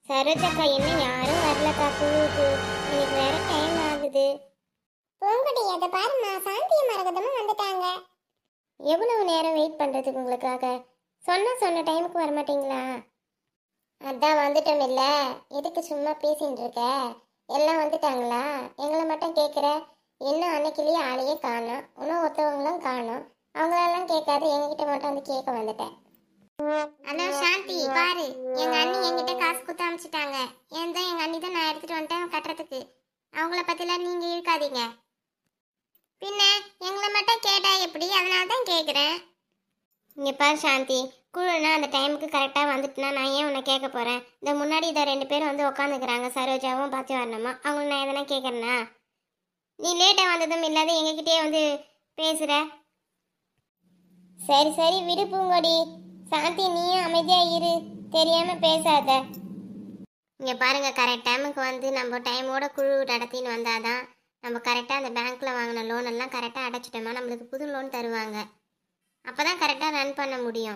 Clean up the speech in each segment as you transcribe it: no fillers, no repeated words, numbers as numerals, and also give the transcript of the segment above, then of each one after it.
சரோஜாக்கா இன்னும் யாரும் வரலக்கா குழுவுக்கு. எனக்கு வேற டைம் ஆகுது. பூங்குடி அதை பாருமா, சாந்திய மரகதமும் வந்துட்டாங்க. எவ்வளவு நேரம் வெயிட் பண்றதுக்கு உங்களுக்காக? சொன்ன டைமுக்கு வர மாட்டீங்களா? அதான் வந்துட்டோம் இல்ல, எதுக்கு சும்மா பேசிட்டு இருக்க? எல்லாம் வந்துட்டாங்களா? எங்களை மட்டும் கேட்குற. இன்னும் அன்னைக்குள்ளேயே ஆளையே காணோம், இன்னும் ஒருத்தவங்களும் காணோம். அவங்களெல்லாம் கேட்காது, எங்ககிட்ட மட்டும் வந்து கேட்க வந்துட்டேன். ஹலோ சாந்தி, பாரு, எங்க அண்ணி என்கிட்ட காசு கொடுத்து அனுப்பிச்சிட்டாங்க. ஏன் தான் எங்க அண்ணி தான் நான் எடுத்துட்டு வந்துட்டேன் கட்டுறதுக்கு. அவங்கள பத்திலாம் நீங்க இருக்காதீங்க. பின்ன எங்களை மட்டும் கேட்டா எப்படி? அதனால தான் கேட்குறேன். இங்கே பாரு சாந்தி, குழுனா அந்த டைமுக்கு கரெக்டாக வந்துட்டுனா நான் ஏன் உன்னை கேட்க போகிறேன்? இந்த முன்னாடி இதை 2 பேரும் வந்து உட்காந்துக்கிறாங்க, சரோஜாவும் பார்த்து வரணுமா? அவங்கள நான் எதனா கேட்குறேன்னா? நீ லேட்டாக வந்ததும் இல்லாத எங்ககிட்டயே வந்து பேசுகிற. சரி சரி விடு பூங்கொடி. சாந்தி நீயும் அமைதியாக இரு, தெரியாமல் பேசாத. இங்கே பாருங்கள், கரெக்ட் டைமுக்கு வந்து நம்ம டைமோட குழு நடத்தின்னு வந்தாதான் நம்ம கரெக்டாக அந்த பேங்க்கில் வாங்கின லோன் எல்லாம் கரெக்டாக அடைச்சிட்டோமா நம்மளுக்கு புது லோன் தருவாங்க. அப்போ தான் கரெக்டாக ரன் பண்ண முடியும்.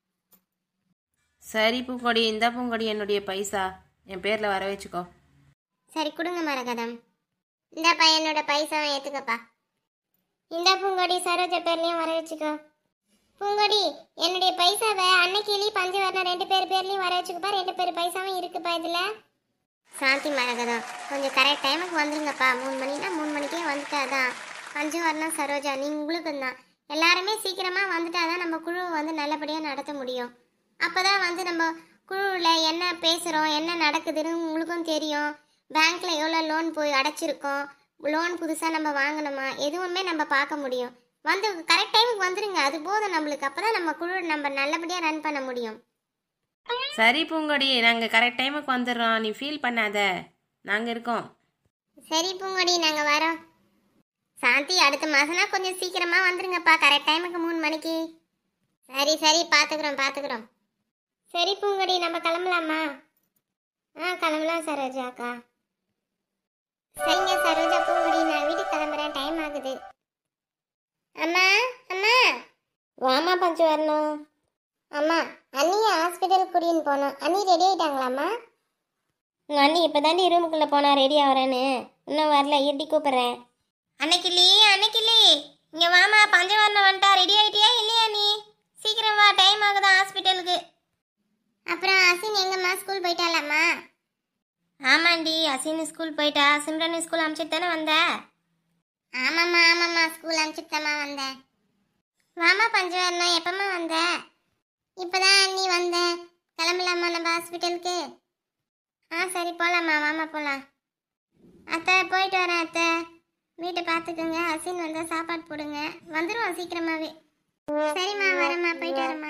சரி பூங்கொடி, இந்த பூங்கொடி என்னுடைய பைசா என் பேரில் வர வச்சுக்கோ. சரி கொடுங்க மரகதம். இந்த பையனோட பைசாவை ஏற்றுக்கப்பா. இந்த பூங்கொடி சரோஜா பேர்லையும் வர வச்சுக்கோ. பூங்கொடி என்னுடைய பைசாவை அன்னைக்கிளி பஞ்சவர்ணம் 2 பேர் பேர்லையும் வர வச்சுக்கப்பா. 2 பேர் பைசாவும் இருக்குப்பா இதில். சாந்தி மரகதம் கொஞ்சம் கரெக்ட் டைமுக்கு வந்துருங்கப்பா. 3 மணினா 3 மணிக்கே வந்துட்டாதான் பஞ்சவர்ணம் சரோஜா நீங்கள் உங்களுக்கு தான். எல்லாருமே சீக்கிரமாக வந்துட்டாதான் நம்ம குழுவை வந்து நல்லபடியாக நடத்த முடியும். அப்போ தான் வந்து நம்ம குழுவில் என்ன பேசுகிறோம், என்ன நடக்குதுன்னு உங்களுக்கும் தெரியும். பேங்க்கில் எவ்வளோ லோன் போய் அடைச்சிருக்கோம், லோன் புதுசாக நம்ம வாங்கணுமா, எதுவுமே நம்ம பார்க்க முடியும். வந்து கரெக்ட் டைமுக்கு வந்துடுங்க, அது போதும் நம்மளுக்கு. அப்போ தான் நம்ம குழு நம்ம நல்லபடியாக ரன் பண்ண முடியும். சரி பூங்கொடி, நாங்கள் கரெக்ட் டைமுக்கு வந்துடுறோம், நீ ஃபீல் பண்ணாத, நாங்கள் இருக்கோம். சரி பூங்கொடி, நாங்கள் வரோம். சாந்தி அடுத்த மாதம்னா கொஞ்சம் சீக்கிரமாக வந்துருங்கப்பா, கரெக்ட் டைமுக்கு 3 மணிக்கு. சரி சரி பார்த்துக்குறோம். சரி பூங்கொடி, நம்ம கிளம்பலாமா? கிளம்பலாம் சரோஜா அக்கா. சரிங்க சரோஜா பூங்கொடி, நான் வீட்டுக்கு கிளம்புறேன், டைம் ஆகுது. அம்மா அம்மா வாமா பஞ்சு வரணும். அம்மா அண்ணியை ஹாஸ்பிட்டல் கூட்டின்னு போனோம். அண்ணி ரெடி ஆகிட்டாங்களாம்மா? உங்கள் அண்ணி இப்போ தாண்டி ரூமுக்குள்ளே போனா ரெடி ஆகிறேன்னு, இன்னும் வரல, எப்படி கூப்பிட்றேன். அன்னைக்கிள்ளி இங்கே வாமா, பஞ்சவர்ணம் வந்துட்டா. ரெடி ஆகிட்டியா இல்லையா? நீ சீக்கிரம் வா, டைம் ஆகுதா ஹாஸ்பிட்டலுக்கு. அப்புறம் அசின் எங்கம்மா, ஸ்கூல் போயிட்டாலாம்மா? ஆமாண்டி, அசின் ஸ்கூல் போயிட்டா. சிம்ரன் ஸ்கூல் அனுப்பிச்சிட்டு தானே வந்த? ஆமாம்மா ஸ்கூல் அனுப்பிச்சிட்டு தாம்மா வந்தேன். வாமா பஞ்சவர்ணம், எப்பம்மா வந்த? இப்போதான் அண்ணி வந்தேன். கிளம்பலாமா நம்ம ஹாஸ்பிட்டலுக்கு? சரி போகலாம்மா, வாமா போகலாம். அத்தை போயிட்டு வரேன் அத்தை. வீட்டை பார்த்துக்குங்க, அசின் வந்தால் சாப்பாடு போடுங்க. வந்துடுவோம் சீக்கிரமாகவே. சரிம்மா வரேம்மா, போயிட்டு வரேம்மா.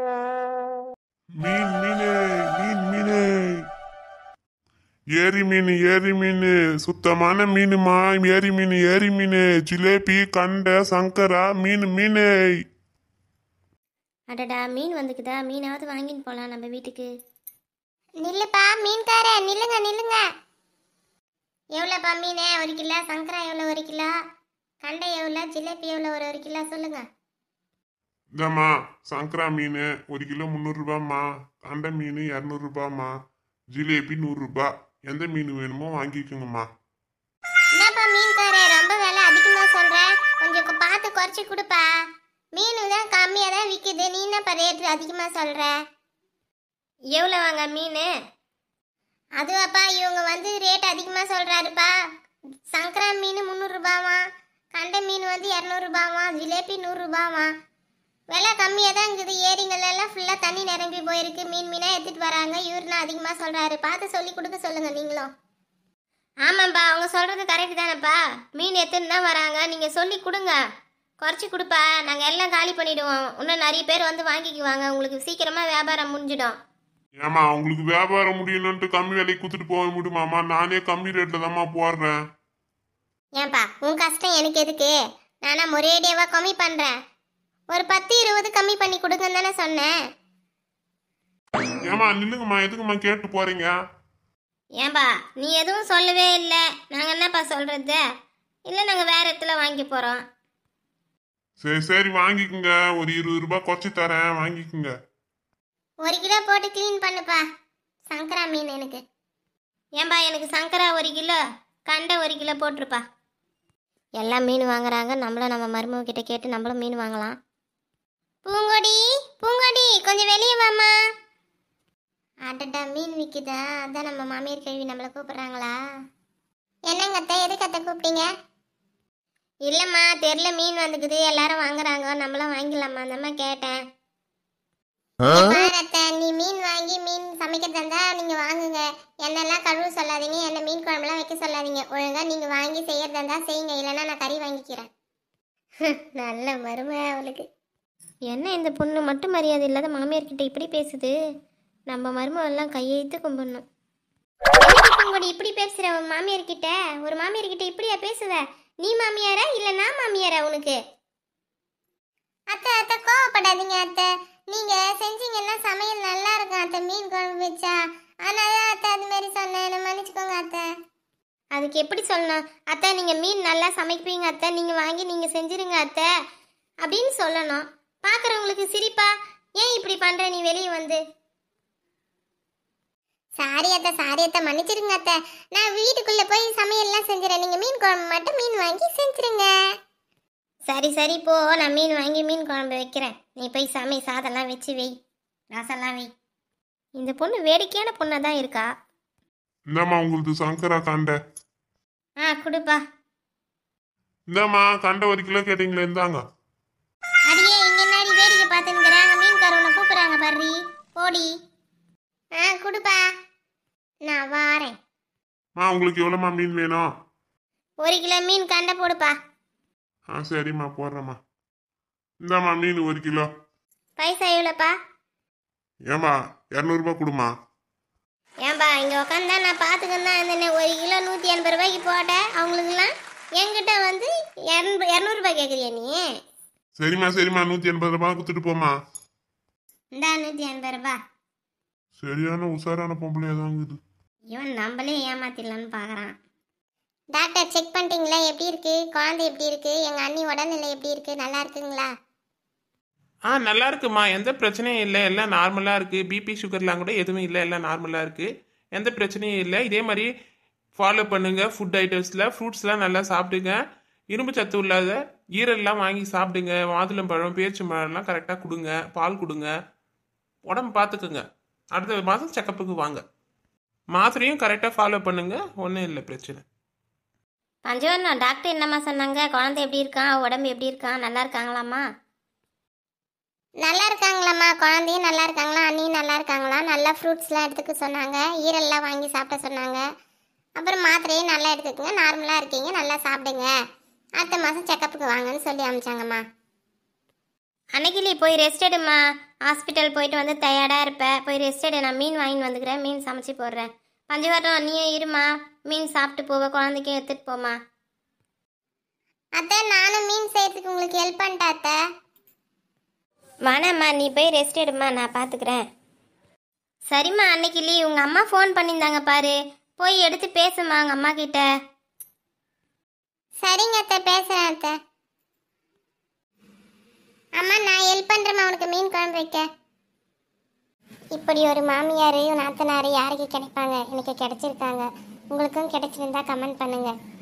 ஏரி மீன் சுத்தமான மீனுமா. ஏரி மீன் ஜிலேபி கண்டை சங்கரா மீன். அடடா, மீன் வந்துக்குதா? மீனாவது வாங்கின்னு போகலாம் நம்ம வீட்டுக்கு. நில்லுப்பா மீன்கார, நில்லுங்க. எவ்வளோப்பா மீன்? 1 கிலோ. சங்கரா எவ்வளோ 1 கிலோ? கண்டை எவ்வளோ? ஜிலேபி எவ்வளோ 1 கிலோ சொல்லுங்க. இதாம்மா சங்கரா மீன் 1 கிலோ 300 ரூபாம்மா. கண்டை மீன் 200 ரூபாம்மா. ஜிலேபி 100 ரூபாய். எந்த மீன் வேணுமோ வாங்கிக்கோங்கம்மா. என்னப்பா மீன்கார, ரொம்ப விலை அதிகமாக சொல்கிற, கொஞ்சம் பார்த்து குறைச்சி கொடுப்பா. மீன் தான் கம்மியாக தான் விற்குது, நீ என்னப்பா ரேட்டு அதிகமாக சொல்கிற? எவ்வளோ வாங்க மீன்? அதுவாப்பா, இவங்க வந்து ரேட் அதிகமாக சொல்கிறாருப்பா. சங்கரா மீன் 300 ரூபாவா, கண்டை மீன் வந்து 200 ரூபாவா, ஜிலேபி 100 ரூபாவா. விலை கம்மியாக தான் இருக்குது. ஏரிங்களெல்லாம் ஃபுல்லாக தண்ணி நிரம்பி போயிருக்கு. மீனாக எடுத்துகிட்டு வராங்க. இவருனா அதிகமாக சொல்கிறாரு. பார்த்து சொல்லி கொடுக்க சொல்லுங்கள் நீங்களும். ஆமாம்ப்பா, அவங்க சொல்கிறது கரெக்டு தானேப்பா. மீன் எடுத்துன்னு தான் வராங்க, நீங்கள் சொல்லி கொடுங்க, குறைச்சி கொடுப்பா. நாங்கள் எல்லாம் காலி பண்ணிவிடுவோம். இன்னும் நிறைய பேர் வந்து வாங்கிக்குவாங்க, உங்களுக்கு சீக்கிரமாக வியாபாரம் முடிஞ்சிடும். ஏமா உங்களுக்கு வியாபாரம் முடியணும்ட்டு கம்மி விலைக்கு கொடுத்துட்டு போக முடியுமாம்மா? நானே கம்மி ரேட்டில் தான்மா போடுறேன். ஏன்பா உன் கஷ்டம் எனக்கு எதுக்கு? நானா ஒரேடியாவா கம்மி பண்ணுறேன். ஒரு 10-20 கம்மி பண்ணி கொடுங்கன்னு தானே சொன்னேன். ஏமா நில்லுங்கம்மா, எதுக்குமா கேட்டு போறீங்க? ஏன்பா நீ எதுவும் சொல்லவே இல்லை, நாங்கள் என்னப்பா சொல்கிறது? இல்லை, நாங்கள் வேற இடத்துல வாங்கி போகிறோம். சரி வாங்கிக்கோங்க. ஒரு 20 ரூபாய் குறைச்சி தரேன், வாங்கிக்கோங்க. 1 கிலோ போட்டு க்ளீன் பண்ணுப்பா. சங்கரா மீன் எனக்கு ஏன்பா எனக்கு சங்கரா 1 கிலோ, கண்டை 1 கிலோ போட்டிருப்பா. எல்லாம் மீன் வாங்குறாங்க, நம்மளும் நம்ம மருமக கிட்ட கேட்டு நம்மளும் மீன் வாங்கலாம். பூங்கொடி பூங்கொடி கொஞ்சம் வெளியே வாமா. அடடா மீன் விற்குதா? அதான் நம்ம மாமியார் கேள்வி நம்மளை கூப்பிட்றாங்களா? என்னங்க அத்தை, எதுக்கு அத்தை கூப்பிட்டீங்க? இல்லைம்மா தெரில, மீன் வந்துக்குது எல்லாரும் வாங்குறாங்க, நம்மளும் வாங்கிடலாமா அந்தம்மா கேட்டேன். அத்தை நீ மீன் வாங்கி மீன் சமைக்கிறதா இருந்தா நீங்க வாங்குங்க, என்னெல்லாம் கழுவு சொல்லாதீங்க, என்ன மீன் குழம்புலாம் வைக்க சொல்லாதீங்க, ஒழுங்கா நீங்க வாங்கி செய்யறதா இருந்தா செய்யுங்க, இல்லைன்னா நான் கறி வாங்கிக்கிறேன். நல்ல மருமை அவளுக்கு. என்ன இந்த பொண்ணு மட்டும் மரியாதை இல்லாத மாமியார்கிட்ட இப்படி பேசுது? நம்ம மருமகெல்லாம் கையெழுத்து கும்பிடணும். உங்களோட இப்படி பேசுற உன் மாமியார் கிட்ட? ஒரு மாமியார் கிட்ட இப்படியா பேசுவ? நீ மாமியாரா இல்ல நான் மாமியாரா உனக்கு? அத்தை அத்தை கோவப்படாதீங்க அத்தை, நீங்க செஞ்சீங்கன்னா சமையல் நல்லா இருக்கும் அத்தை, மீன் குழம்பு வச்சா. அதனால அத்தை அது மாதிரி சொன்னேன், என்ன மன்னிச்சுக்கோங்க அத்தை. அதுக்கு எப்படி சொல்லணும்? அத்தை நீங்க மீன் நல்லா சமைப்பீங்க அத்தை, நீங்க வாங்கி நீங்க செஞ்சிருங்க அத்தை அப்படின்னு சொல்லணும். பாக்குறவங்களுக்கு சிரிப்பா, ஏன் இப்படி பண்ற நீ வெளியே வந்து? சாரி அத்தை மன்னிச்சிருங்க அத்தை, நான் வீட்டுக்குள்ள போய் சமையல்லாம் செஞ்சிடறேன், நீங்க மீன் குழம்பு மட்டும் மீன் வாங்கி செஞ்சிருங்க. சரி சரி போ, நான் மீன் வாங்கி மீன் குழம்பு வைக்கிறேன், நீ போய் சாதம்லாம் வச்சு வை, ரசம்லாம் வை. இந்த பொண்ணு வேடிக்கையான பொண்ணா தான் இருக்கா. இந்தாம்மா உங்களுக்கு சங்கரா கண்டை. கொடுப்பா. இந்தாம்மா கண்டை 1 கிலோ கேட்டீங்களே, இந்தாங்க. அடியே இங்க என்னடி வேடிக்கை பார்த்துங்கிறாங்க, மீன்காரவனை கூப்பிடுறாங்க பர்றி, போடி. கொடுப்பா, நான் வாரேன். உங்களுக்கு எவ்வளோம்மா மீன் வேணும்? 1 கிலோ மீன் கண்டை போடுப்பா. சரிம்மா போடுறேம்மா. இந்தாம்மா மீன் 1 கிலோ. பைசா எவ்வளோப்பா? ஏம்மா 200 ரூபாய் கொடுமா. ஏன்பா இங்கே உட்காந்தா நான் பார்த்துக்கன்னு தான் இருந்தேன், 1 கிலோ 180 ரூபாய்க்கு போட்டேன், அவங்களுக்குலாம் என்கிட்ட வந்து 200 ரூபாய் கேட்குறியா நீ? சரிம்மா 180 ரூபாய் கொடுத்துட்டு போமா. இந்தா 180 ரூபாய். சரியான உஷாரான பொம்பளையா தான் இருக்குது. இவன் நம்மளே ஏமாத்திடலான்னு பார்க்குறான். டாக்டர் செக் பண்ணிட்டீங்களா? எப்படி இருக்கு குழந்தை, எப்படி இருக்கு எங்க அண்ணி உடல்நிலை எப்படி இருக்கு, நல்லா இருக்குங்களா? நல்லா இருக்குமா, எந்த பிரச்சனையும் இல்லை, எல்லாம் நார்மலாக இருக்குது. பிபி சுகர்லாம் கூட எதுவும் இல்லை, எல்லாம் நார்மலாக இருக்குது, எந்த பிரச்சனையும் இல்லை. இதே மாதிரி ஃபாலோ பண்ணுங்கள். ஃபுட் ஐட்டம்ஸில் ஃப்ரூட்ஸ்லாம் நல்லா சாப்பிடுங்க, இரும்பு சத்து இல்லாத ஈரல்லாம் வாங்கி சாப்பிடுங்க, மாதுளம்பழம் பேரிச்சம்பழம்லாம் கரெக்டாக கொடுங்க, பால் கொடுங்க, உடம்பு பார்த்துக்குங்க. அடுத்த மாதம் செக்கப்புக்கு வாங்க, மாத்திரையும் கரெக்டாக ஃபாலோ பண்ணுங்க, ஒன்றும் இல்லை பிரச்சனை. பஞ்சவர்ணம் டாக்டர் என்னம்மா சொன்னாங்க? குழந்தை எப்படி இருக்கான், உடம்பு எப்படி இருக்கான், நல்லா இருக்காங்களாம்மா? நல்லா இருக்காங்களாம்மா, குழந்தையும் நல்லா இருக்காங்களா, அண்ணியும் நல்லா இருக்காங்களா, நல்லா ஃப்ரூட்ஸ்லாம் எடுத்துக்க சொன்னாங்க, ஈரெல்லாம் வாங்கி சாப்பிட சொன்னாங்க, அப்புறம் மாத்திரையும் நல்லா எடுத்துக்கங்க, நார்மலாக இருக்கீங்க, நல்லா சாப்பிடுங்க, அடுத்த மாதம் செக்கப்புக்கு வாங்கன்னு சொல்லி அனுப்பிச்சாங்கம்மா. அன்னைக்கு போய் ரெஸ்ட் எடுமா, ஹாஸ்பிட்டல் போயிட்டு வந்து டயர்டாக இருப்பேன், போய் ரெஸ்ட் எடு, நான் மீன் வாங்கிட்டு வந்துக்கிறேன், மீன் சமைச்சு போடுறேன். பஞ்சவர்ணம் நீயும் இருமா, மீன் சாப்பிட்டு போவ, குழந்தைக்கும் எடுத்துட்டு போமா. அத்தை நானும் மீன் செய்யறதுக்கு உங்களுக்கு ஹெல்ப் பண்ணிட்டேன் அத்தை. வேணாம்மா நீ போய் ரெஸ்ட் எடுமா, நான் பார்த்துக்கிறேன். சரிம்மா அன்னைக்கு உங்கள் அம்மா ஃபோன் பண்ணியிருந்தாங்க பாரு, போய் எடுத்து பேசுமா உங்கள் அம்மா கிட்ட. சரிங்க அத்தை, பேசுகிறேன் அத்தை. அம்மா நான் ஹெல்ப் பண்ணுறேம்மா உனக்கு மீன் குழம்பு வைக்க. இப்படி ஒரு மாமியாரையும் நாத்தனாரையும் யாருக்கு கிடைப்பாங்க? எனக்கு கிடைச்சிருக்காங்க. உங்களுக்கும் கிடைச்சிருந்தா கமெண்ட் பண்ணுங்கள்.